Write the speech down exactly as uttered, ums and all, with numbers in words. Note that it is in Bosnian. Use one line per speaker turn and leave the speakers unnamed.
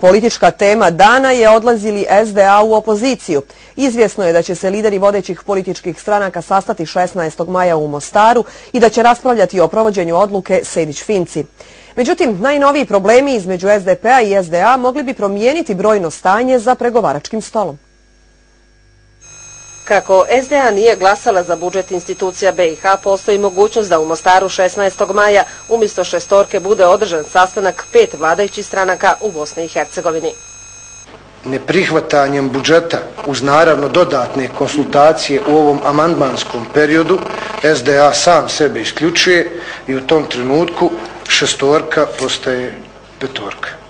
politička tema dana je odlazili S D A u opoziciju. Izvjesno je da će se lideri vodećih političkih stranaka sastati šesnaestog maja u Mostaru i da će raspravljati o provođenju odluke Sejdić-Finci. Međutim, najnoviji problemi između S D P-a i S D A mogli bi promijeniti brojno stanje za pregovaračkim stolom.
Kako S D A nije glasala za budžet institucija B i H, postoji mogućnost da u Mostaru šesnaestog maja umjesto šestorke bude održan sastanak pet vladajućih stranaka u Bosni i Hercegovini.
Neprihvatanjem budžeta uz naravno dodatne konsultacije u ovom amandmanskom periodu S D A sam sebe isključuje i u tom trenutku šestorka postaje petorka.